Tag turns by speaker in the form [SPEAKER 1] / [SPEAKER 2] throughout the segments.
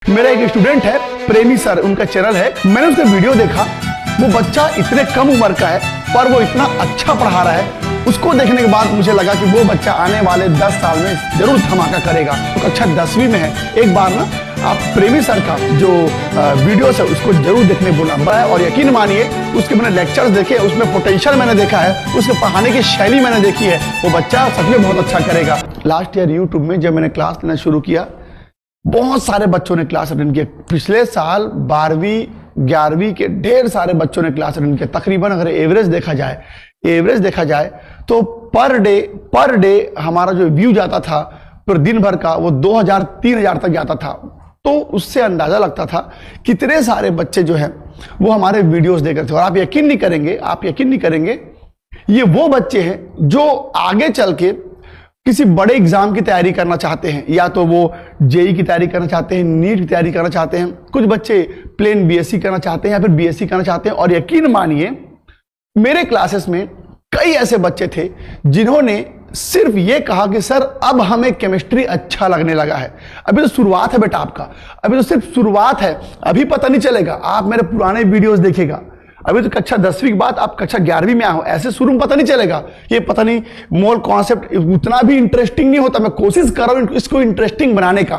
[SPEAKER 1] मेरा एक स्टूडेंट है प्रेमी सर, उनका चैनल है। मैंने उसका वीडियो देखा। वो बच्चा इतने कम उम्र का है पर वो इतना अच्छा पढ़ा रहा है। उसको देखने के बाद मुझे लगा कि वो बच्चा आने वाले 10 साल में जरूर धमाका करेगा। तो कक्षा 10वीं में है। एक बार ना आप प्रेमी सर का जो वीडियोस है उसको जरूर देखने बोलना है। और यकीन मानिए उसके मैंने लेक्चर्स देखे, उसमें पोटेंशियल मैंने देखा है, उसके पढ़ाने की शैली मैंने देखी है। वो बच्चा सच में बहुत अच्छा करेगा। लास्ट ईयर यूट्यूब में जब मैंने क्लास लेना शुरू किया, बहुत सारे बच्चों ने क्लास अटेंड किया। पिछले साल 12वीं 11वीं के ढेर सारे बच्चों ने क्लास अटेंड किया। तकरीबन अगर एवरेज देखा जाए तो पर डे हमारा जो व्यू जाता था पर दिन भर का वो 2000-3000 तक जाता था। तो उससे अंदाजा लगता था कितने सारे बच्चे जो हैं वो हमारे वीडियोस देख रहे थे। और आप यकीन नहीं करेंगे ये वो बच्चे हैं जो आगे चल के किसी बड़े एग्जाम की तैयारी करना चाहते हैं, या तो वो जेई की तैयारी करना चाहते हैं, नीट की तैयारी करना चाहते हैं, कुछ बच्चे प्लेन बीएससी करना चाहते हैं या फिर बीएससी करना चाहते हैं। और यकीन मानिए मेरे क्लासेस में कई ऐसे बच्चे थे जिन्होंने सिर्फ ये कहा कि सर अब हमें केमिस्ट्री अच्छा लगने लगा है। अभी तो शुरुआत है बेटा आपका, अभी तो सिर्फ शुरुआत है, अभी पता नहीं चलेगा। आप मेरे पुराने वीडियोस देखिएगा, अभी तो कक्षा 10वीं के बाद आप कक्षा 11वीं में आए हो, ऐसे शुरू में पता नहीं चलेगा। ये पता नहीं मोल कॉन्सेप्ट उतना भी इंटरेस्टिंग नहीं होता। मैं कोशिश कर रहा हूं इसको इंटरेस्टिंग बनाने का।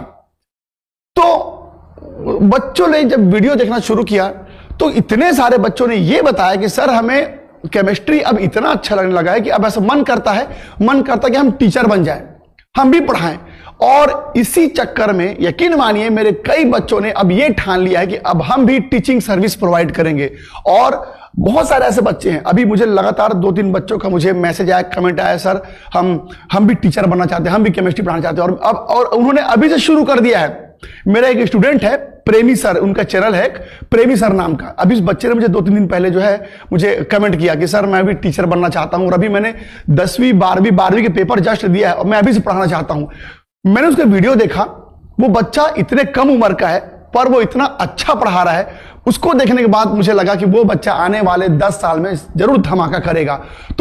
[SPEAKER 1] तो बच्चों ने जब वीडियो देखना शुरू किया तो इतने सारे बच्चों ने ये बताया कि सर हमें केमिस्ट्री अब इतना अच्छा लगने लगा है कि अब ऐसा मन करता है कि हम टीचर बन जाएं, हम भी पढ़ाएं। और इसी चक्कर में यकीन मानिए मेरे कई बच्चों ने अब ये ठान लिया है कि अब हम भी टीचिंग सर्विस प्रोवाइड करेंगे। और बहुत सारे ऐसे बच्चे हैं, अभी मुझे लगातार 2-3 बच्चों का मुझे मैसेज आया, कमेंट आया, सर हम भी टीचर बनना चाहते हैं, हम भी केमिस्ट्री पढ़ाना चाहते हैं। और उन्होंने अभी से शुरू कर दिया है। मेरा एक स्टूडेंट है प्रेमी सर, उनका चैनल है प्रेमी सर नाम का। अभी इस बच्चे ने मुझे 2-3 दिन पहले जो है मुझे कमेंट किया कि सर मैं भी टीचर बनना चाहता हूं और अभी मैंने 10वीं 12वीं के पेपर जस्ट दिया है और मैं अभी से पढ़ाना चाहता हूं। मैंने उसका वीडियो देखा। वो बच्चा इतने कम उम्र का है पर वो इतना अच्छा पढ़ा रहा है। उसको देखने के बाद मुझे लगा कि वो बच्चा आने वाले 10 साल में जरूर धमाका करेगा। तो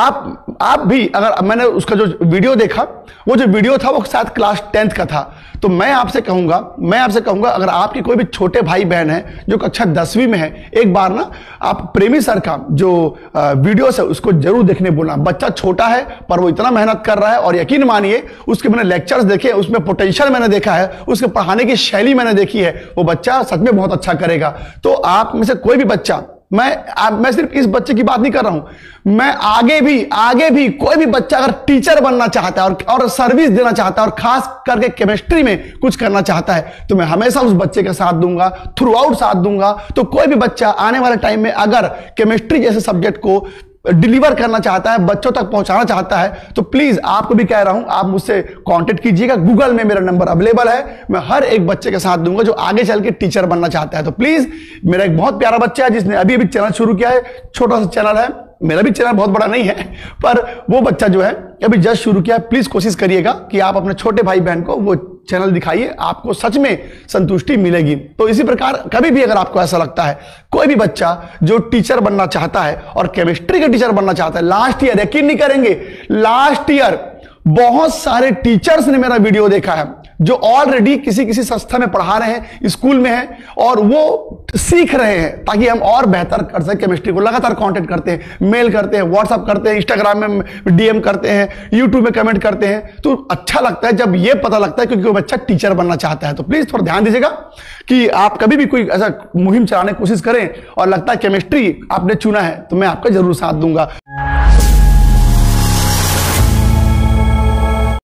[SPEAKER 1] आप भी, अगर मैंने उसका जो वीडियो देखा, वो जो वीडियो था वो शायद क्लास 10th का था। तो मैं आपसे कहूंगा अगर आपके कोई भी छोटे भाई बहन है जो कक्षा 10वीं में है, एक बार ना आप प्रेमी सर का जो वीडियोस है उसको जरूर देखने बोलना। बच्चा छोटा है पर वो इतना मेहनत कर रहा है। और यकीन मानिए उसके मैंने लेक्चर्स देखे, उसमें पोटेंशियल मैंने देखा है, उसके पढ़ाने की शैली मैंने देखी है। वो बच्चा सच में बहुत अच्छा करेगा। तो आप में से कोई भी बच्चा, मैं सिर्फ इस बच्चे की बात नहीं कर रहा हूं, मैं आगे भी कोई भी बच्चा अगर टीचर बनना चाहता है और सर्विस देना चाहता है और खास करके केमिस्ट्री में कुछ करना चाहता है तो मैं हमेशा उस बच्चे का साथ दूंगा, थ्रू आउट साथ दूंगा। तो कोई भी बच्चा आने वाले टाइम में अगर केमिस्ट्री जैसे सब्जेक्ट को डिलीवर करना चाहता है, बच्चों तक पहुंचाना चाहता है, तो प्लीज आपको भी कह रहा हूं आप मुझसे कांटेक्ट कीजिएगा। गूगल में मेरा नंबर अवेलेबल है। मैं हर एक बच्चे के साथ दूंगा जो आगे चल के टीचर बनना चाहता है। तो प्लीज, मेरा एक बहुत प्यारा बच्चा है जिसने अभी चैनल शुरू किया है, छोटा सा चैनल है, मेरा भी चैनल बहुत बड़ा नहीं है, पर वो बच्चा जो है अभी जस्ट शुरू किया है। प्लीज कोशिश करिएगा कि आप अपने छोटे भाई बहन को वो चैनल दिखाइए, आपको सच में संतुष्टि मिलेगी। तो इसी प्रकार कभी भी अगर आपको ऐसा लगता है कोई भी बच्चा जो टीचर बनना चाहता है और केमिस्ट्री का टीचर बनना चाहता है, लास्ट ईयर, यकीन नहीं करेंगे, लास्ट ईयर बहुत सारे टीचर्स ने मेरा वीडियो देखा है जो ऑलरेडी किसी संस्था में पढ़ा रहे हैं, स्कूल में हैं और वो सीख रहे हैं ताकि हम और बेहतर कर सकें केमिस्ट्री को। लगातार कांटेक्ट करते हैं, मेल करते हैं, व्हाट्सएप करते हैं, इंस्टाग्राम में डीएम करते हैं, यूट्यूब में कमेंट करते हैं। तो अच्छा लगता है जब ये पता लगता है क्योंकि वो बच्चा टीचर बनना चाहता है। तो प्लीज थोड़ा ध्यान दीजिएगा कि आप कभी भी कोई ऐसा मुहिम चलाने की कोशिश करें और लगता है केमिस्ट्री आपने चुना है तो मैं आपका जरूर साथ दूंगा।